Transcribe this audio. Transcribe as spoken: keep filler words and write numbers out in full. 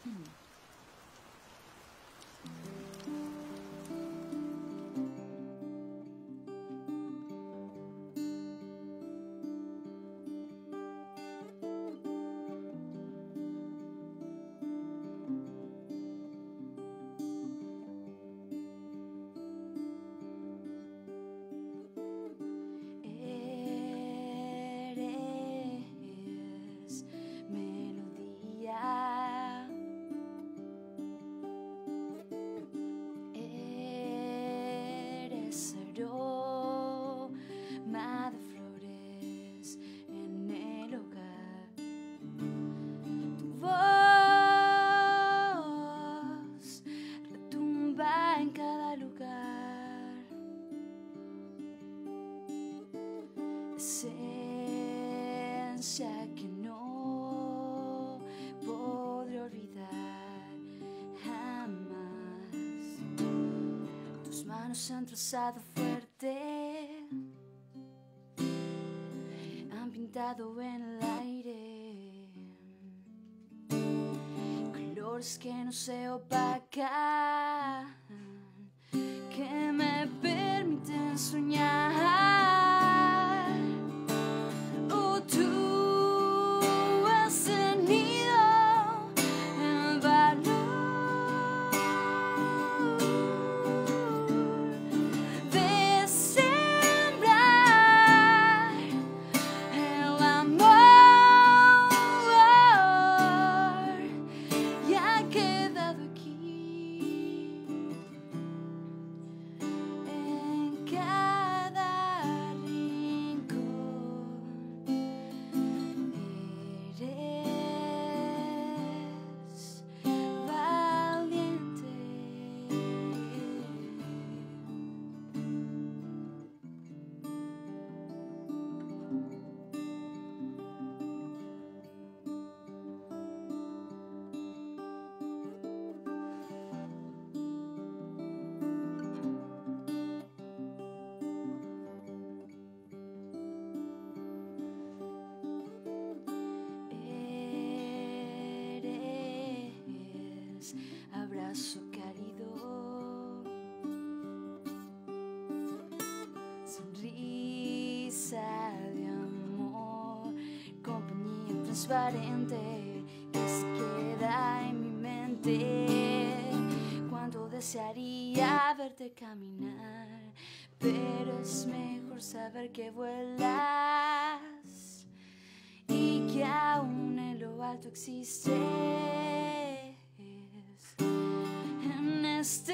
Aroma de flores en el hogar. Tu voz retumba en cada lugar. Esencia que no podré olvidar jamás. Tus manos han trazado fuerte, han pintado en el aire colores que no se opacan, que me permiten soñar. Oh, tú has tenido el valor de sembrar el amor y ha quedado aquí en cada rincón. Eres valiente. Eres abrazo cálido, sonrisa de amor, compañía transparente que se queda en mi mente. Cuánto desearía verte caminar, pero es mejor saber que vuelas y que aún en lo alto existes en este